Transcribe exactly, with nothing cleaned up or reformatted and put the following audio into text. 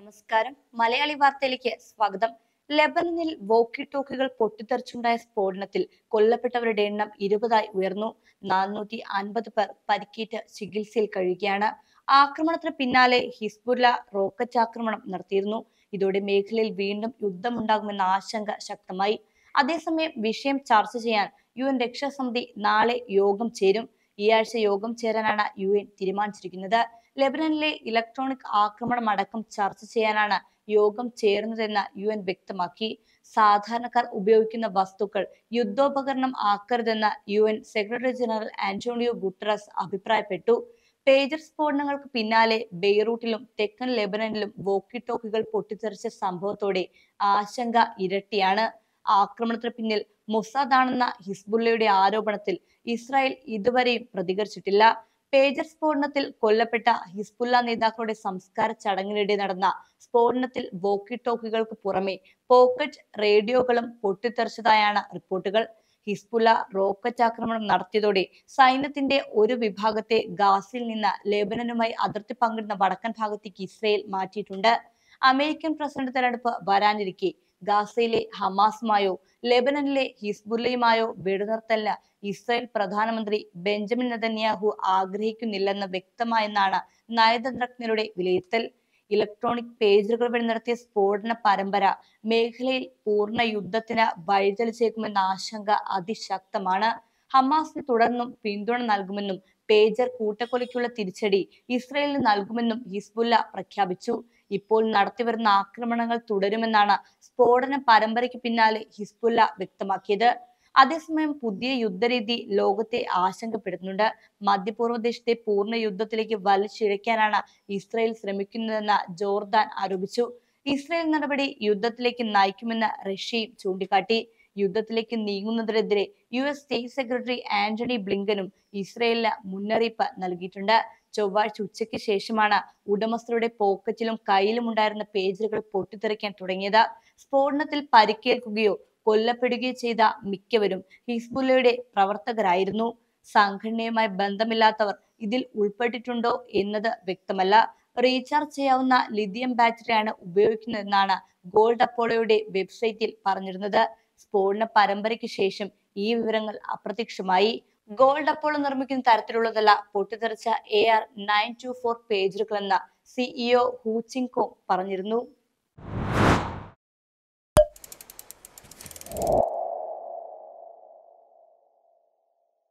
നമസ്കാരം. മലയാളി വാർത്തയിലേക്ക് സ്വാഗതം. ലെബനനിൽ വോക്കി ടോക്കികൾ പൊട്ടിത്തെറിച്ചുണ്ടായ സ്ഫോടനത്തിൽ കൊല്ലപ്പെട്ടവരുടെ എണ്ണം ഇരുപതായി ഉയർന്നു. നാനൂറ്റി അൻപത് പേർ പരിക്കേറ്റ് ചികിത്സയിൽ കഴിയുകയാണ്. ആക്രമണത്തിന് പിന്നാലെ ഹിസ്ബുല്ല റോക്കറ്റ് ആക്രമണം നടത്തിയിരുന്നു. ഇതോടെ മേഖലയിൽ വീണ്ടും യുദ്ധമുണ്ടാകുമെന്ന ആശങ്ക ശക്തമായി. അതേസമയം വിഷയം ചർച്ച ചെയ്യാൻ യു എൻ രക്ഷാസമിതി നാളെ യോഗം ചേരും. ഈ ആഴ്ച യോഗം ചേരാനാണ് യു എൻ തീരുമാനിച്ചിരിക്കുന്നത്. ലെബനനിലെ ഇലക്ട്രോണിക് ആക്രമണം അടക്കം ചർച്ച ചെയ്യാനാണ് യോഗം ചേർന്നതെന്ന് യു എൻ വ്യക്തമാക്കി. സാധാരണക്കാർ ഉപയോഗിക്കുന്ന വസ്തുക്കൾ യുദ്ധോപകരണം ആക്കരുതെന്ന് U N secretary general Antonio Guterres അഭിപ്രായപ്പെട്ടു. പേജർ സ്ഫോടനങ്ങൾക്ക് പിന്നാലെ ബെയ്റൂട്ടിലും തെക്കൻ ലെബനനിലും വോക്കി ടോക്കികൾ പൊട്ടിത്തെറിച്ച സംഭവത്തോടെ ആശങ്ക ഇരട്ടിയാണ്. ആക്രമണത്തിന് പിന്നിൽ മൊസാദാണെന്ന ഹിസ്ബുള്ളയുടെ ആരോപണത്തിൽ ഇസ്രായേൽ ഇതുവരെയും പ്രതികരിച്ചിട്ടില്ല. പേജർ സ്ഫോടനത്തിൽ കൊല്ലപ്പെട്ട ഹിസ്ബുല്ല നേതാക്കളുടെ സംസ്കാര ചടങ്ങിനിടെ നടന്ന സ്ഫോടനത്തിൽ വോക്കി ടോക്കികൾക്ക് പുറമെ പോക്കറ്റ് റേഡിയോകളും പൊട്ടിത്തെറിച്ചതായാണ് റിപ്പോർട്ടുകൾ. ഹിസ്ബുല്ല റോക്കറ്റ് ആക്രമണം നടത്തിയതോടെ സൈന്യത്തിന്റെ ഒരു വിഭാഗത്തെ ഗാസയിൽ നിന്ന് ലെബനനുമായി അതിർത്തി പങ്കിടുന്ന വടക്കൻ ഭാഗത്തേക്ക് ഇസ്രായേൽ മാറ്റിയിട്ടുണ്ട്. അമേരിക്കൻ പ്രസിഡന്റ് തെരഞ്ഞെടുപ്പ് വരാനിരിക്കെ ഗാസയിലെ ഹമാസുമായോ ലെബനനിലെ ഹിസ്ബുല്ലയുമായോ വെടിനിർത്തലിന് ഇസ്രായേൽ പ്രധാനമന്ത്രി ബെഞ്ചമിൻ നെതന്യാഹു ആഗ്രഹിക്കുന്നില്ലെന്ന് വ്യക്തമായെന്നാണ് നയതന്ത്രജ്ഞരുടെ വിലയിരുത്തൽ. ഇലക്ട്രോണിക് പേജറുകൾ വഴി നടത്തിയ സ്ഫോടന പരമ്പര മേഖലയിൽ പൂർണ്ണ യുദ്ധത്തിന് വഴിതെളിച്ചേക്കുമെന്ന ആശങ്ക അതിശക്തമാണ്. ഹമാസിന് തുടർന്നും പിന്തുണ നൽകുമെന്നും പേജർ കൂട്ടക്കൊലയ്ക്കുള്ള തിരിച്ചടി ഇസ്രായേലിന് നൽകുമെന്നും ഹിസ്ബുല്ല പ്രഖ്യാപിച്ചു. ഇപ്പോൾ നടത്തിവരുന്ന ആക്രമണങ്ങൾ തുടരുമെന്നാണ് സ്ഫോടന പരമ്പരയ്ക്ക് പിന്നാലെ ഹിസ്ബുല്ല വ്യക്തമാക്കിയത്. അതേസമയം പുതിയ യുദ്ധരീതി ലോകത്തെ ആശങ്കപ്പെടുത്തുന്നുണ്ട്. മധ്യപൂർവ്വ ദേശത്തെ പൂർണ്ണ യുദ്ധത്തിലേക്ക് വലിച്ചിഴയ്ക്കാനാണ് ഇസ്രായേൽ ശ്രമിക്കുന്നതെന്ന് ജോർദാൻ ആരോപിച്ചു. ഇസ്രായേൽ നടപടി യുദ്ധത്തിലേക്ക് നയിക്കുമെന്ന് റഷ്യയും ചൂണ്ടിക്കാട്ടി. യുദ്ധത്തിലേക്ക് നീങ്ങുന്നതിനെതിരെ U S state secretary Antony ബ്ലിങ്കനും ഇസ്രായേലിന് മുന്നറിയിപ്പ് നൽകിയിട്ടുണ്ട്. ചൊവ്വാഴ്ച ഉച്ചയ്ക്ക് ശേഷമാണ് ഉടമസ്ഥരുടെ പോക്കറ്റിലും കയ്യിലും ഉണ്ടായിരുന്ന പേജറുകൾ പൊട്ടിത്തെറിക്കാൻ തുടങ്ങിയത്. സ്ഫോടനത്തിൽ പരിക്കേൽക്കുകയോ കൊല്ലപ്പെടുകയോ ചെയ്ത മിക്കവരും ഹിസ്ബുല്ലയുടെ പ്രവർത്തകരായിരുന്നു. സംഘടനയുമായി ബന്ധമില്ലാത്തവർ ഇതിൽ ഉൾപ്പെട്ടിട്ടുണ്ടോ എന്നത് വ്യക്തമല്ല. റീചാർജ് ചെയ്യാവുന്ന ലിഥിയം ബാറ്ററിയാണ് ഉപയോഗിക്കുന്നതെന്നാണ് ഗോൾഡ് അപ്പോളോയുടെ വെബ്സൈറ്റിൽ പറഞ്ഞിരുന്നത്. സ്ഫോടന പരമ്പരയ്ക്ക് ശേഷം ഈ വിവരങ്ങൾ അപ്രത്യക്ഷമായി. ഗോൾഡ് അപ്പോളോ നിർമ്മിക്കുന്ന തരത്തിലുള്ളതല്ല പൊട്ടിത്തെറിച്ച A R nine two four പേജറുകളെന്ന് സിഇഒ ഹു ചിങ് കോങ് പറഞ്ഞിരുന്നു.